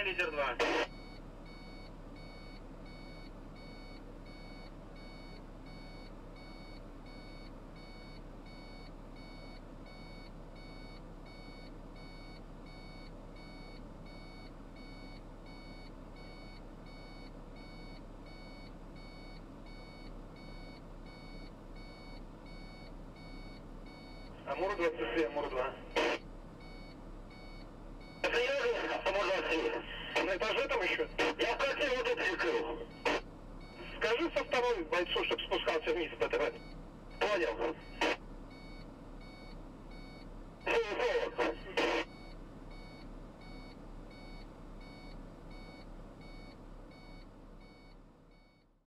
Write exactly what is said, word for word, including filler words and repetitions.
лидер два. Амур двадцать три, Амур два. Это я же, Амур двадцать три. На этаже там еще? Я в квартире вот это прикрыл. Скажи со второй бойцу, чтобы спускался вниз по ТВ. Понял.